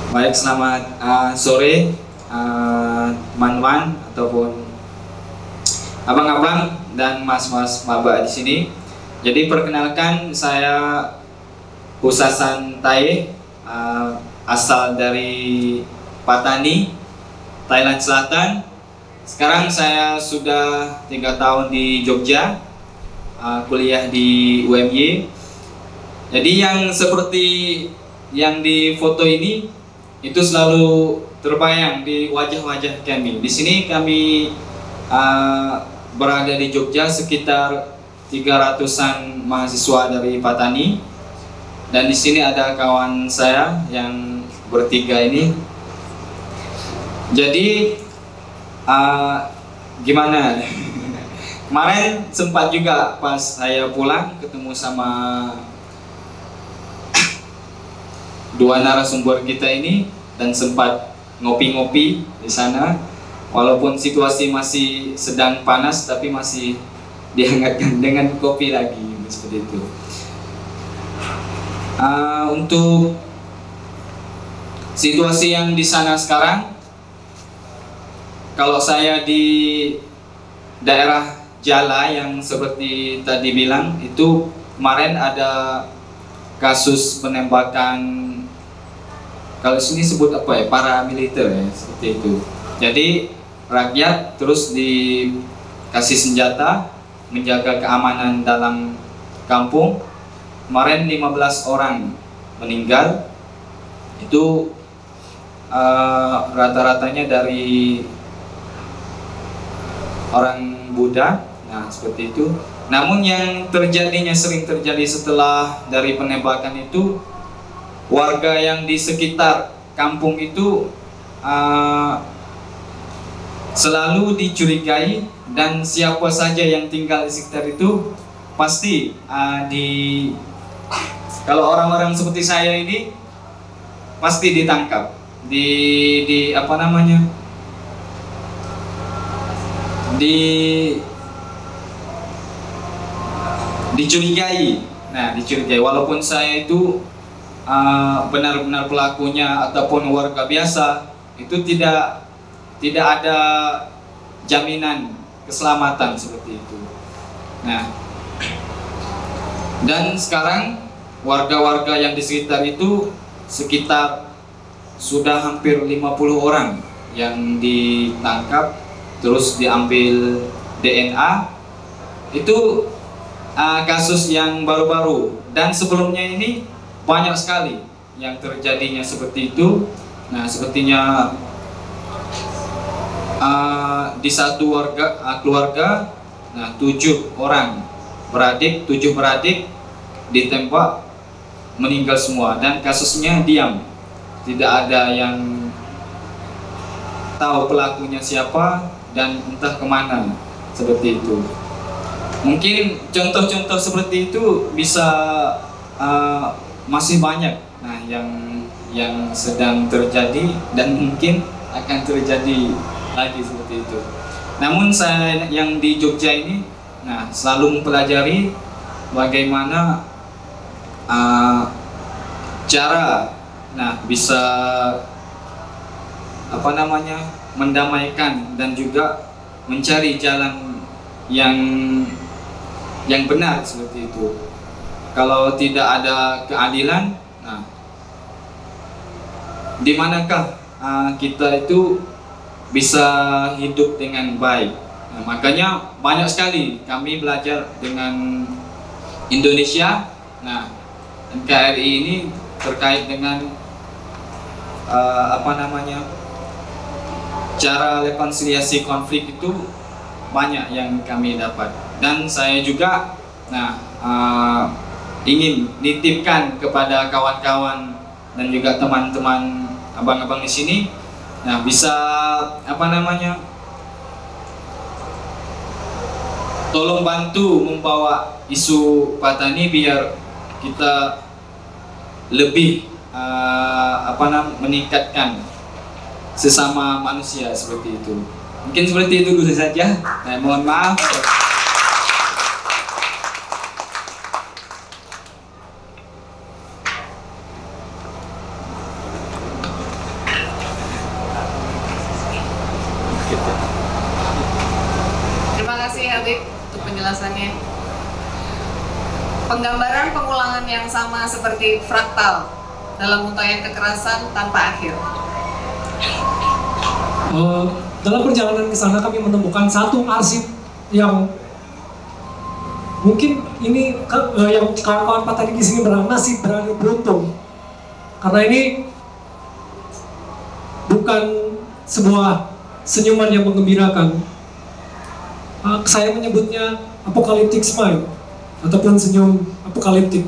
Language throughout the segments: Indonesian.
Baik, selamat sore teman-teman ataupun abang-abang dan mas-mas maba di sini. Jadi perkenalkan, saya Husasan Tae, asal dari Patani, Thailand Selatan. Sekarang saya sudah 3 tahun di Jogja, kuliah di UMY. Jadi yang seperti yang di foto ini itu selalu terbayang di wajah-wajah kami. Di sini kami berada di Jogja, sekitar 300-an mahasiswa dari Patani, dan di sini ada kawan saya yang bertiga ini. Jadi gimana? Kemarin sempat juga pas saya pulang ketemu sama dua narasumber kita ini dan sempat ngopi-ngopi di sana. Walaupun situasi masih sedang panas, tapi masih dihangatkan dengan kopi lagi, seperti itu. Untuk situasi yang di sana sekarang, kalau saya di daerah Jala yang seperti tadi bilang, itu kemarin ada kasus penembakan, kalau sini sebut apa ya, paramiliter ya, seperti itu. Jadi rakyat terus dikasih senjata menjaga keamanan dalam kampung. Kemarin 15 orang meninggal, itu rata-ratanya dari orang Buddha. Nah, seperti itu. Namun yang sering terjadi setelah dari penembakan itu, warga yang di sekitar kampung itu selalu dicurigai, dan siapa saja yang tinggal di sekitar itu pasti kalau orang-orang seperti saya ini pasti ditangkap, di apa namanya, dicurigai. Nah, dicurigai walaupun saya itu benar-benar pelakunya ataupun warga biasa, itu tidak ada jaminan keselamatan seperti itu. Nah, dan sekarang warga-warga yang di sekitar itu sekitar sudah hampir 50 orang yang ditangkap, terus diambil DNA. Itu kasus yang baru-baru, dan sebelumnya ini banyak sekali yang terjadinya seperti itu. Nah, sepertinya di satu keluarga, nah 7 beradik ditembak, meninggal semua, dan kasusnya diam, tidak ada yang tahu pelakunya siapa dan entah kemana, seperti itu. Mungkin contoh-contoh seperti itu bisa masih banyak, nah yang sedang terjadi dan mungkin akan terjadi lagi seperti itu. Namun saya yang di Jogja ini, nah selalu mempelajari bagaimana cara, nah bisa apa namanya, mendamaikan dan juga mencari jalan yang benar, seperti itu. Kalau tidak ada keadilan, nah di manakah kita itu bisa hidup dengan baik? Nah, makanya banyak sekali kami belajar dengan Indonesia. Nah, NKRI ini terkait dengan apa namanya, cara rekonsiliasi konflik itu banyak yang kami dapat, dan saya juga ingin nitipkan kepada kawan-kawan dan juga teman-teman abang-abang di sini, nah bisa apa namanya, tolong bantu membawa isu Patani biar kita lebih meningkatkan sesama manusia, seperti itu. Mungkin seperti itu dulu saja. Nah, mohon maaf. Penggambaran pengulangan yang sama seperti fraktal dalam untayan kekerasan tanpa akhir. Dalam perjalanan ke sana kami menemukan satu arsip yang mungkin ini yang kawan-kawan Patani di sini masih beruntung, karena ini bukan sebuah senyuman yang menggembirakan. Saya menyebutnya apocalyptic smile ataupun senyum apokaliptik.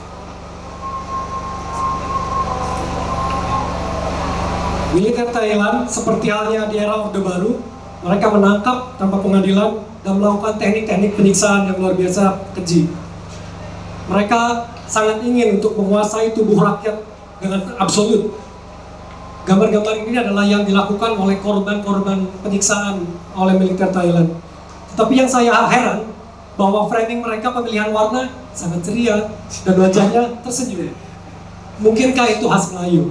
Militer Thailand seperti halnya di era Orde Baru, mereka menangkap tanpa pengadilan dan melakukan teknik-teknik penyiksaan yang luar biasa keji. Mereka sangat ingin untuk menguasai tubuh rakyat dengan absolut. Gambar-gambar ini adalah yang dilakukan oleh korban-korban penyiksaan oleh militer Thailand. Tetapi yang saya heran, bahwa framing mereka pemilihan warna sangat ceria dan wajahnya tersenyum. Mungkinkah itu khas Melayu?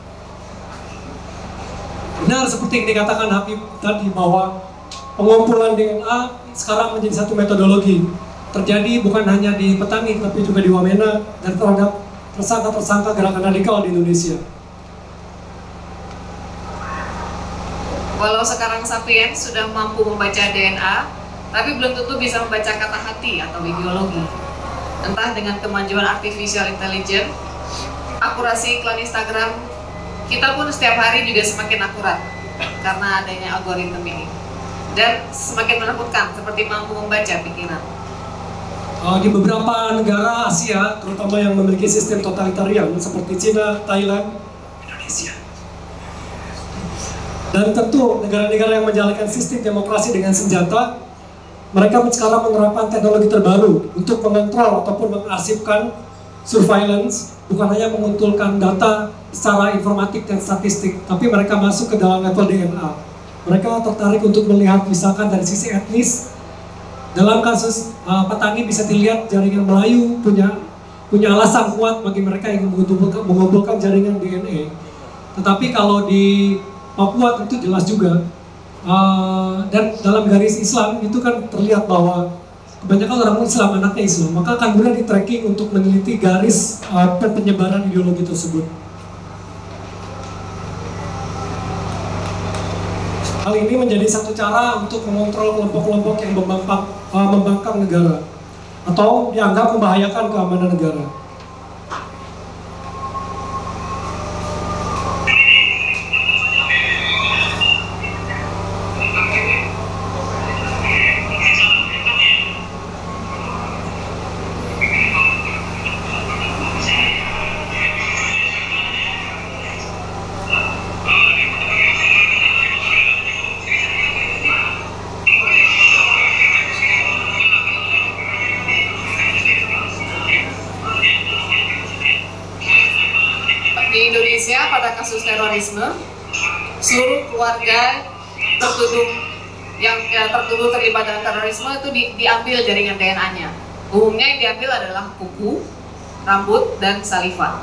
Benar seperti yang dikatakan Habib tadi, bahwa pengumpulan DNA sekarang menjadi satu metodologi. Terjadi bukan hanya di Petani, tapi juga di Wamena dan terhadap tersangka-tersangka gerakan radikal di Indonesia. Walau sekarang Sapiens sudah mampu membaca DNA, tapi belum tentu bisa membaca kata hati atau ideologi. Entah dengan kemajuan artificial intelligence, akurasi iklan Instagram, kita pun setiap hari juga semakin akurat karena adanya algoritma ini. Dan semakin menakutkan, seperti mampu membaca pikiran. Di beberapa negara Asia, terutama yang memiliki sistem totalitarian seperti Cina, Thailand, Indonesia, dan tentu negara-negara yang menjalankan sistem demokrasi dengan senjata, mereka sekarang menerapkan teknologi terbaru untuk mengontrol ataupun mengarsipkan surveillance, bukan hanya mengumpulkan data secara informatik dan statistik, tapi mereka masuk ke dalam level DNA. Mereka tertarik untuk melihat misalkan dari sisi etnis. Dalam kasus Petani bisa dilihat jaringan Melayu punya alasan kuat bagi mereka yang mengumpulkan jaringan DNA. Tetapi kalau di Papua itu jelas juga. Dan dalam garis Islam itu kan terlihat bahwa kebanyakan orang Islam anaknya Islam, maka akan mudah di tracking untuk meneliti garis penyebaran ideologi tersebut. Hal ini menjadi satu cara untuk mengontrol kelompok-kelompok yang membangkang negara atau dianggap membahayakan keamanan negara. Di Indonesia pada kasus terorisme, seluruh keluarga tertuduh terlibat dalam terorisme itu diambil jaringan DNA-nya. Umumnya yang diambil adalah kuku, rambut, dan saliva.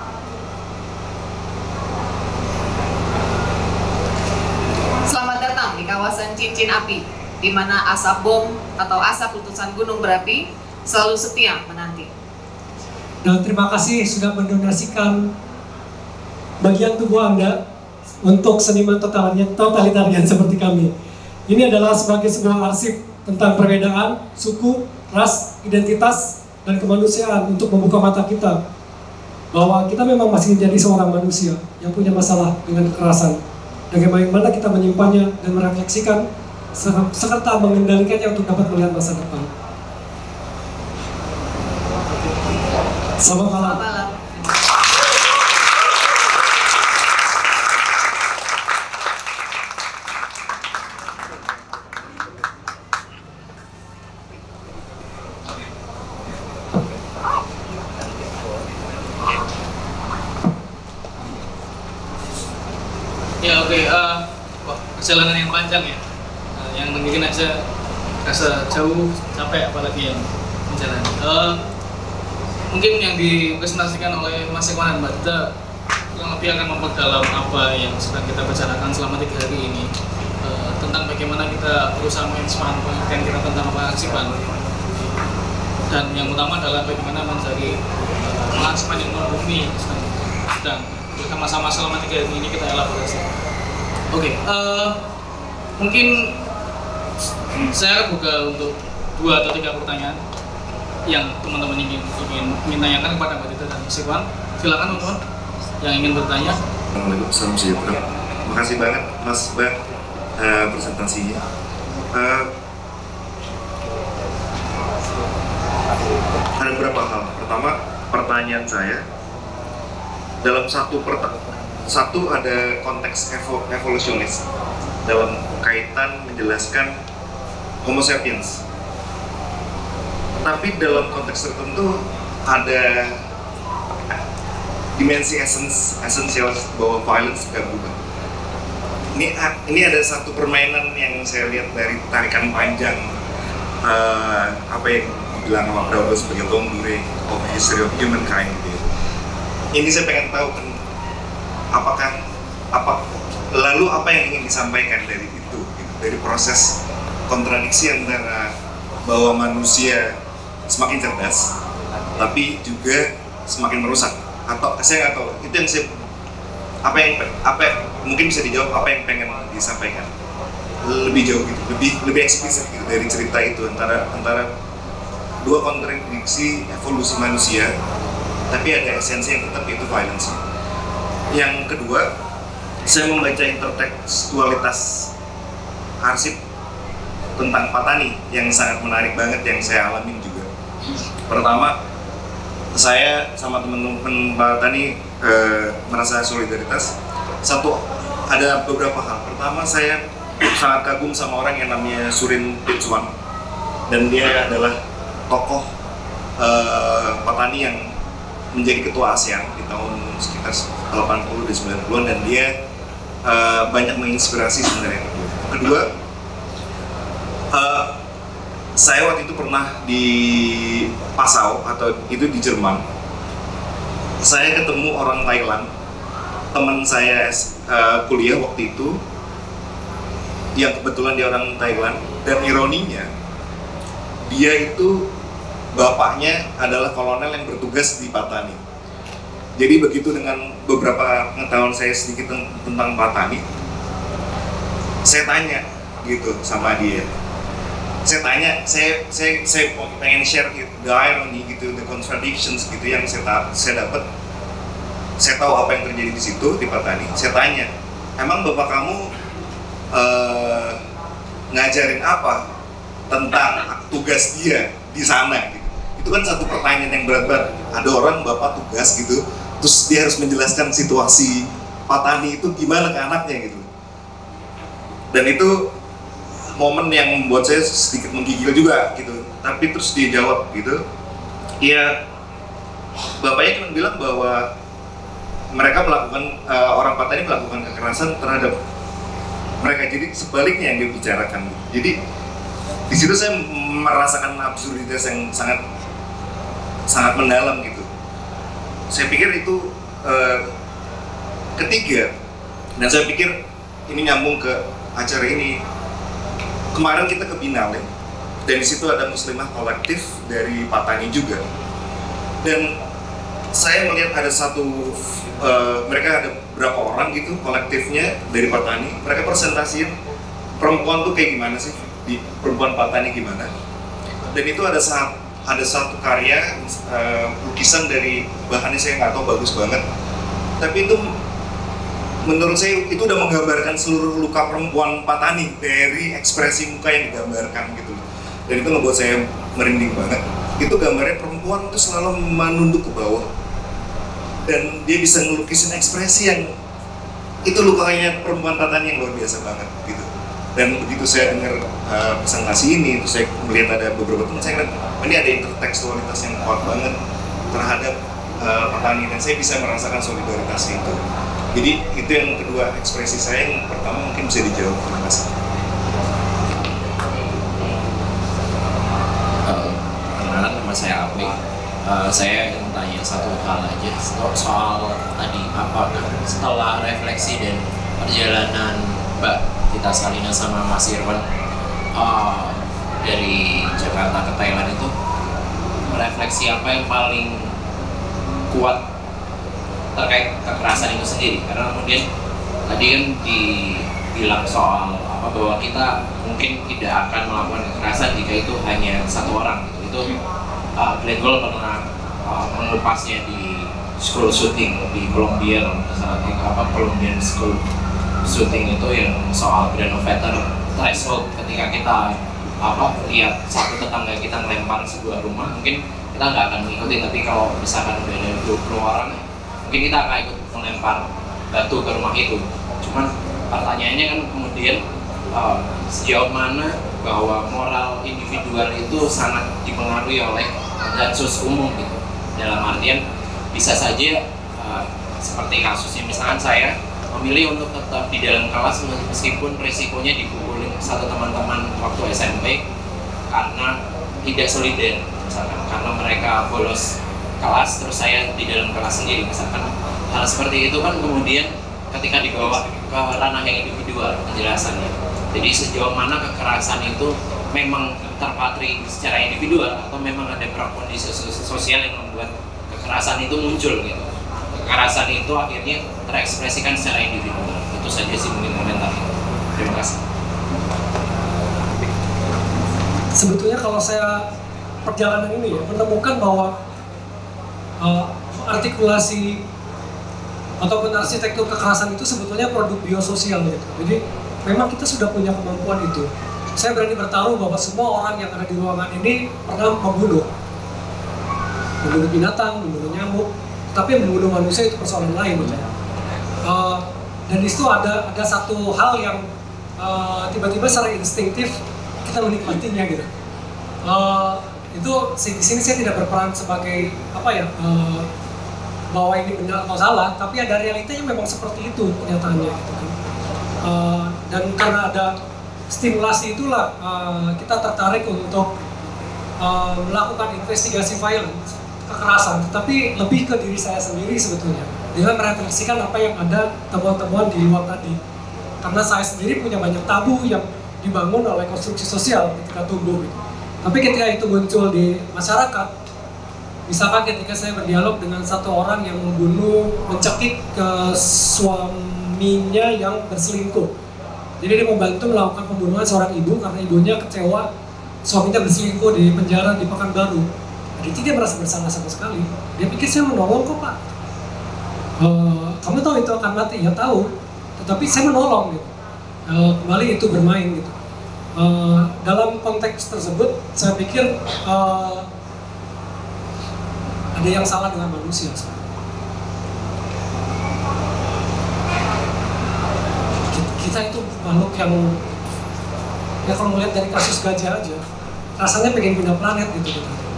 Selamat datang di kawasan cincin api, di mana asap bom atau asap letusan gunung berapi selalu setia menanti. Dan terima kasih sudah mendonasikan bagian tubuh Anda untuk seniman totalitarian seperti kami. Ini adalah sebagai sebuah arsip tentang perbedaan, suku, ras, identitas, dan kemanusiaan untuk membuka mata kita bahwa kita memang masih menjadi seorang manusia yang punya masalah dengan kekerasan. Bagaimana kita menyimpannya dan merefleksikan serta mengendalikannya untuk dapat melihat masa depan. Selamat malam. Ya oke, perjalanan yang panjang ya, yang mungkin aja rasa jauh, capek apalagi yang menjalani. Mungkin yang dipresentasikan oleh Mas Eko dan Mbak Dita kurang lebih akan memperdalam apa yang sedang kita bicarakan selama 3 hari ini, tentang bagaimana kita berusaha menginspirasi pengertian kita tentang kearsipan. dan yang utama adalah bagaimana mencari pengasuhan yang bumi dan berikan masa-masa selama 3 hari ini kita elaborasi. Oke, mungkin saya buka untuk 2 atau 3 pertanyaan yang teman-teman ingin tanyakan kepada Mbak Dita dan Mas Irwan. Silakan teman-teman yang ingin bertanya. Assalamualaikum, salam sejahtera. Terima kasih banget Mas Bang presentasinya. Ada beberapa hal. Pertama, pertanyaan saya dalam satu ada konteks evolusionis dalam kaitan menjelaskan Homo sapiens. Tapi dalam konteks tertentu ada dimensi esensial bahwa violence tidak berubah. Ini ada satu permainan yang saya lihat dari tarikan panjang apa yang dibilang sama Bravo sebagai long durée of history of humankind. Gitu. Ini saya pengen tahu kan, lalu apa yang ingin disampaikan dari itu, gitu, dari proses kontradiksi antara bahwa manusia semakin cerdas, tapi juga semakin merusak. Atau saya nggak tahu, itu yang saya mungkin bisa dijawab apa yang pengen disampaikan lebih jauh gitu, lebih eksplisit gitu dari cerita itu antara dua kontradiksi evolusi manusia, tapi ada esensi yang tetap itu violence. Yang kedua, saya membaca intertekstualitas arsip tentang Patani yang sangat menarik banget yang saya alamin juga. Pertama, saya sama teman-teman Patani merasa solidaritas. Ada beberapa hal. Pertama, saya sangat kagum sama orang yang namanya Surin Pitsuwan, dan dia adalah tokoh Patani yang menjadi ketua ASEAN di tahun sekitar 80 dan 90-an, dan dia banyak menginspirasi sebenarnya. Kedua, saya waktu itu pernah di Passau atau itu di Jerman. Saya ketemu orang Thailand, teman saya kuliah waktu itu, yang kebetulan dia orang Thailand, dan ironinya dia itu bapaknya adalah kolonel yang bertugas di Patani. Jadi begitu dengan beberapa pengetahuan saya sedikit tentang Patani, saya tanya gitu sama dia. Saya pengen share the irony gitu, the contradictions gitu yang saya dapat. Saya tahu apa yang terjadi di situ di Patani. Saya tanya, emang bapak kamu ngajarin apa tentang tugas dia di sana? Gitu. Itu kan satu pertanyaan yang berat-berat. Ada orang bapak tugas gitu, terus dia harus menjelaskan situasi Patani itu gimana ke anaknya gitu. Dan itu momen yang membuat saya sedikit menggigil juga gitu. Tapi terus dia jawab gitu, ya bapaknya cuma bilang bahwa mereka melakukan, orang Patani melakukan kekerasan terhadap mereka. Jadi sebaliknya yang dia bicarakan. Jadi di situ saya merasakan absurditas yang sangat mendalam gitu. Saya pikir itu ketiga, dan saya pikir ini nyambung ke acara ini. Kemarin kita ke Binale, dan di situ ada muslimah kolektif dari Patani juga. Dan saya melihat ada mereka ada berapa orang gitu kolektifnya dari Patani. Mereka presentasiin perempuan tuh kayak gimana sih, di perempuan Patani gimana. Dan itu ada satu karya lukisan dari bahannya saya nggak tahu, bagus banget. Tapi itu menurut saya itu udah menggambarkan seluruh luka perempuan Patani dari ekspresi muka yang digambarkan gitu. Dan itu ngebuat saya merinding banget. Itu gambarnya perempuan itu selalu menunduk ke bawah, dan dia bisa ngelukisin ekspresi yang itu lukanya perempuan Patani yang luar biasa banget gitu. Dan begitu saya dengar presentasi ini, terus saya melihat ada beberapa teman saya, ini ada intertekstualitas yang kuat banget terhadap Patani, dan saya bisa merasakan solidaritas itu. Jadi itu yang kedua ekspresi saya. Yang pertama mungkin bisa dijawab. Terima kasih. Perkenalkan, nama saya Apri. Saya ingin tanya satu hal aja soal tadi, apakah setelah refleksi dan perjalanan Mbak Dita Salina sama Mas Irwan dari Jakarta ke Thailand itu, refleksi apa yang paling kuat terkait kekerasan itu sendiri. Karena kemudian tadi kan dibilang soal apa bahwa kita mungkin tidak akan melakukan kekerasan jika itu hanya satu orang gitu. Itu Glenn Gould pernah mengupasnya di school shooting di Columbia, Columbian School Shooting itu yang soal granometer threshold. Ketika kita lihat satu tetangga kita melempar sebuah rumah, mungkin kita nggak akan mengikuti, tapi kalau misalkan udah ada 20 orang, mungkin kita akan ikut melempar batu ke rumah itu. Cuman pertanyaannya kan kemudian sejauh mana bahwa moral individual itu sangat dipengaruhi oleh konsensus umum gitu. Dalam artian bisa saja seperti kasusnya misalkan saya memilih untuk tetap di dalam kelas meskipun risikonya dipukulin satu teman-teman waktu SMP karena tidak solider, misalkan karena mereka bolos kelas terus saya di dalam kelas sendiri, misalkan hal seperti itu kan kemudian ketika dibawa ke ranah yang individual penjelasannya. Jadi sejauh mana kekerasan itu memang terpatri secara individual atau memang ada prakondisi sosial yang membuat kekerasan itu muncul gitu. Kekerasan itu akhirnya terekspresikan secara individual. Itu saja sih mungkin komentarnya. Terima kasih. Sebetulnya kalau saya perjalanan ini ya menemukan bahwa artikulasi ataupun arsitektur kekerasan itu sebetulnya produk biososial gitu. Jadi memang kita sudah punya kemampuan itu. Saya berani bertaruh bahwa semua orang yang ada di ruangan ini pernah membunuh binatang, membunuh nyamuk, tapi membunuh manusia itu persoalan lain gitu. Dan di situ ada satu hal yang tiba-tiba secara instinktif kita menikmatinya gitu. Itu di sini saya tidak berperan sebagai bahwa ini benar atau salah, tapi ada realitanya memang seperti itu kenyataannya gitu kan. Dan karena ada stimulasi itulah kita tertarik untuk melakukan investigasi violence, kekerasan, tapi lebih ke diri saya sendiri sebetulnya, dengan merefleksikan apa yang ada temuan-temuan di luar tadi. Karena saya sendiri punya banyak tabu yang dibangun oleh konstruksi sosial ketika tumbuh. Tapi ketika itu muncul di masyarakat, misalkan ketika saya berdialog dengan satu orang yang mencekik ke suaminya yang berselingkuh. Jadi dia membantu melakukan pembunuhan seorang ibu karena ibunya kecewa suaminya berselingkuh di penjara di Pekanbaru. Jadi dia merasa bersalah sama sekali. Dia pikir saya menolong kok Pak. Kamu tahu itu akan mati? Ya tahu. Tetapi saya menolong gitu. Kembali itu bermain gitu. Dalam konteks tersebut saya pikir ada yang salah dengan manusia. Kita itu makhluk yang ya kalau melihat dari kasus gajah aja rasanya pengen pindah planet gitu.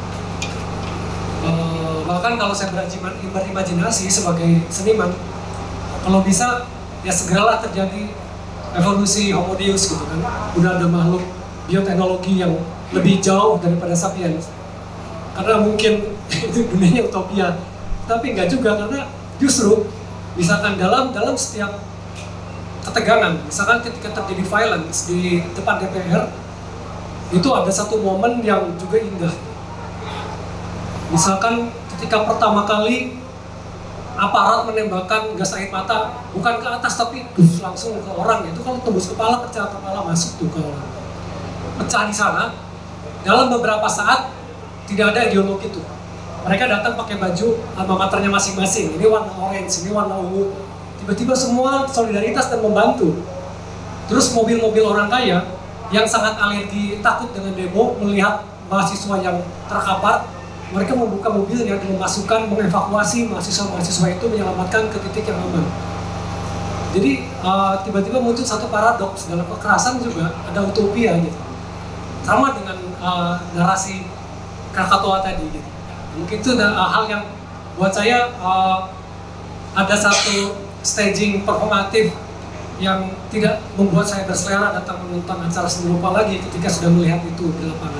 Bahkan kalau saya berimajinasi sebagai seniman, kalau bisa ya segeralah terjadi evolusi Homo Deus gitu kan. Udah ada makhluk bioteknologi yang lebih jauh daripada sapiens. Karena mungkin itu dunianya utopia, tapi enggak juga, karena justru misalkan dalam setiap ketegangan, misalkan ketika terjadi violence di depan DPR, itu ada satu momen yang juga indah. Misalkan ketika pertama kali aparat menembakkan gas air mata bukan ke atas tapi langsung ke orang, itu kalau tembus kepala, kepala masuk tuh ke orang, pecah di sana. Dalam beberapa saat tidak ada ideologi itu. Mereka datang pakai baju alma maternya masing-masing. Ini warna orange, ini warna ungu. Tiba-tiba semua solidaritas dan membantu. Terus mobil-mobil orang kaya yang sangat alergi, takut dengan demo, melihat mahasiswa yang terkapar, mereka membuka mobilnya dan mengevakuasi mahasiswa-mahasiswa itu, menyelamatkan ke titik yang aman. Jadi tiba-tiba muncul satu paradoks dalam kekerasan juga, ada utopia gitu. Sama dengan narasi Krakatoa tadi gitu. Mungkin itu hal yang buat saya ada satu staging performatif yang tidak membuat saya berselera datang menonton acara seni rupa lagi ketika sudah melihat itu di lapangan.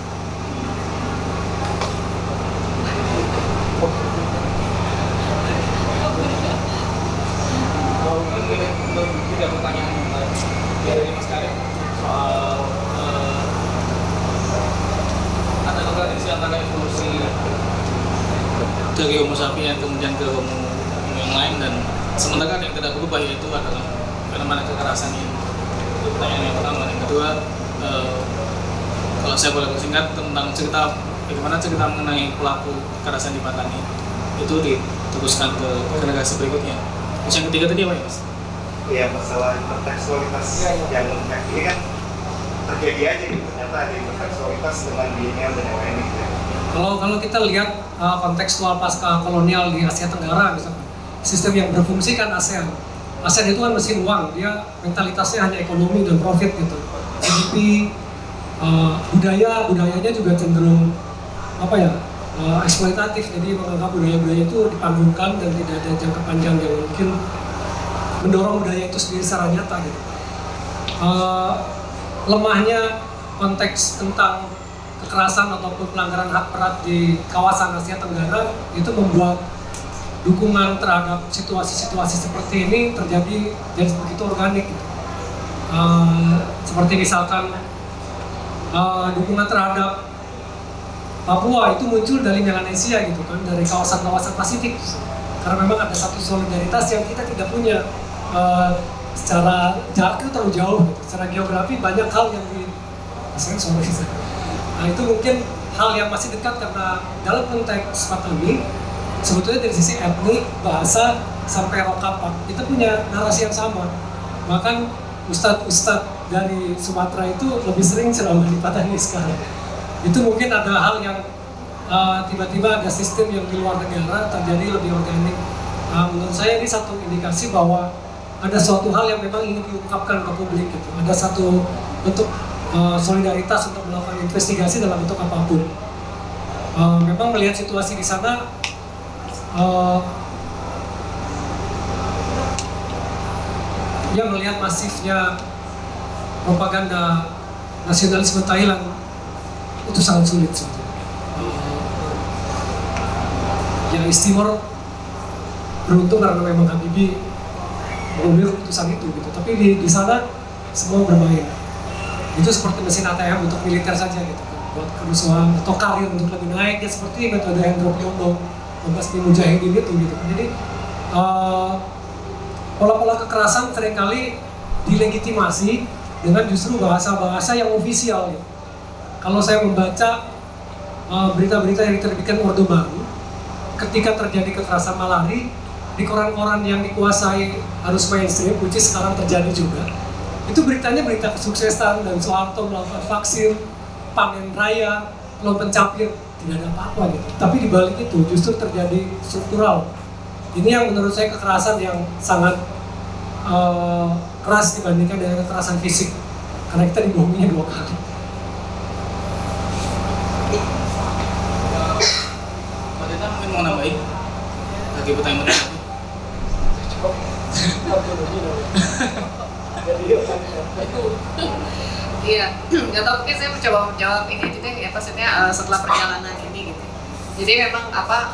Tidak pertanyaan dari Mas Karim soal ada kontradiksi antara evolusi dari Homo sapiens kemudian ke Homo yang lain, dan sementara yang tidak berubah yaitu adalah fenomena kekerasan ini. Itu pertanyaan yang pertama. Yang kedua, kalau saya boleh bersingkat tentang cerita bagaimana cerita mengenai pelaku kekerasan di Patani itu diteruskan ke generasi berikutnya. Terus yang ketiga tadi apa ya, Mas? Iya, masalah intertekstualitas yang ini kan terjadi aja gitu, ternyata ada intertekstualitas dengan milenial dan yang lain gitu. Kalau kita lihat kontekstual pasca kolonial di Asia Tenggara misalkan, sistem yang berfungsi kan ASEAN. ASEAN itu kan mesin uang, dia mentalitasnya hanya ekonomi dan profit gitu. GDP, budayanya juga cenderung eksploitatif, jadi menganggap budaya-budaya itu dipanggungkan dan tidak ada jangka panjang yang mungkin mendorong budaya itu sendiri secara nyata gitu. Lemahnya konteks tentang kekerasan ataupun pelanggaran hak berat di kawasan Asia Tenggara itu membuat dukungan terhadap situasi-situasi seperti ini terjadi jadi begitu organik gitu. Seperti misalkan dukungan terhadap Papua itu muncul dari Melanesia gitu kan, dari kawasan-kawasan Pasifik, karena memang ada satu solidaritas yang kita tidak punya secara jarak itu terlalu jauh gitu. Secara geografi banyak hal yang nah itu mungkin hal yang masih dekat, karena dalam konteks Patani sebetulnya dari sisi etnik, bahasa sampai rokapak kita punya narasi yang sama. Bahkan ustadz-ustadz dari Sumatera itu lebih sering ceramah di Patani sekarang. Itu mungkin ada hal yang tiba-tiba ada sistem yang di luar negara terjadi lebih organik. Menurut saya ini satu indikasi bahwa ada suatu hal yang memang ingin diungkapkan ke publik gitu. Ada satu bentuk solidaritas untuk melakukan investigasi dalam bentuk apapun. Memang melihat situasi di sana, dia melihat masifnya propaganda nasionalisme Thailand itu sangat sulit sebetulnya. Ya East Timor beruntung karena memang Habibie mengambil keputusan itu gitu. Tapi di sana semua bermain. Itu seperti mesin ATM untuk militer saja gitu kan, buat kerusuhan atau karir untuk lebih naik, ya seperti metode Hendro Priyono, Basmi Mujahidin itu gitu. Jadi pola-pola kekerasan seringkali dilegitimasi dengan justru bahasa-bahasa yang ofisial gitu. Kalau saya membaca berita-berita yang diterbitkan Orde Baru, ketika terjadi kekerasan malari di koran-koran yang dikuasai arus mainstream, which is sekarang terjadi juga, itu beritanya berita kesuksesan dan Soeharto melakukan vaksin, panen raya, lompen capir, tidak ada apa-apa gitu. Tapi di balik itu justru terjadi struktural. Ini yang menurut saya kekerasan yang sangat keras dibandingkan dengan kekerasan fisik, karena kita dibohonginya 2 kali. Pak Dita mungkin mau nambahin lagi pertanyaan lagi. Iya, nggak tahu, mungkin saya mencoba menjawab ini aja deh ya, maksudnya setelah perjalanan ini gitu. Jadi memang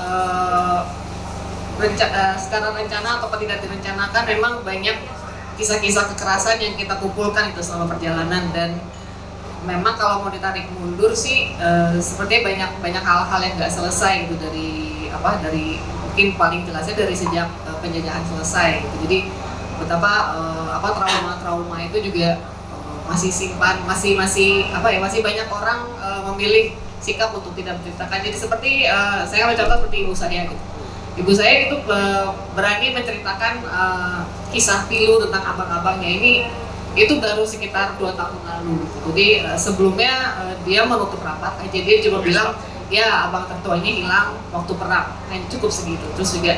secara rencana atau tidak direncanakan memang banyak kisah-kisah kekerasan yang kita kumpulkan itu selama perjalanan, dan memang kalau mau ditarik mundur sih sepertinya banyak hal-hal yang nggak selesai gitu, dari mungkin paling jelasnya dari sejak penjajahan selesai gitu. Jadi betapa trauma-trauma itu juga masih masih banyak orang memilih sikap untuk tidak menceritakan. Jadi seperti saya mencontoh seperti ibu saya gitu. Ibu saya itu berani menceritakan kisah pilu tentang abang-abangnya ini itu baru sekitar 2 tahun lalu gitu. Jadi sebelumnya dia menutup rapat aja, dia cuma bilang ya abang tertuanya hilang waktu perang, cukup segitu. Terus juga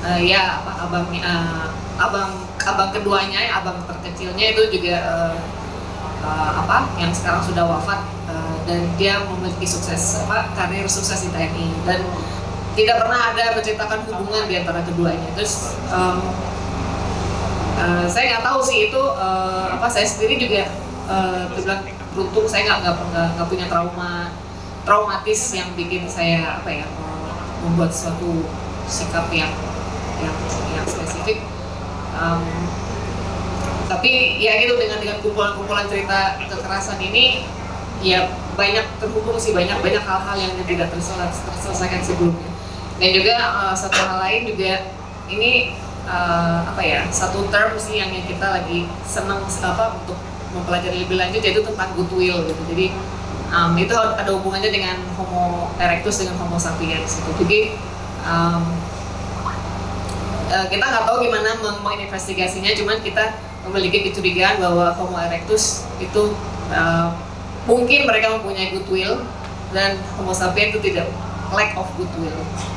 abang keduanya, abang terkecilnya itu juga yang sekarang sudah wafat, dan dia memiliki karir sukses di TNI, dan tidak pernah ada menceritakan hubungan di antara keduanya. Terus saya nggak tahu sih itu saya sendiri juga bilang beruntung saya nggak punya traumatis yang bikin saya membuat suatu sikap yang spesifik. Tapi ya gitu, dengan kumpulan cerita kekerasan ini ya banyak terhubung sih, banyak hal-hal yang tidak terselesaikan sebelumnya. Dan juga satu hal lain juga ini satu term sih yang kita lagi senang untuk mempelajari lebih lanjut, yaitu tentang goodwill gitu. Jadi itu ada hubungannya dengan Homo erectus dengan Homo sapiens gitu. Jadi kita nggak tahu gimana menginvestigasinya, cuman kita memiliki kecurigaan bahwa Homo erectus itu mungkin mereka mempunyai goodwill dan Homo sapiens itu tidak, lack of goodwill.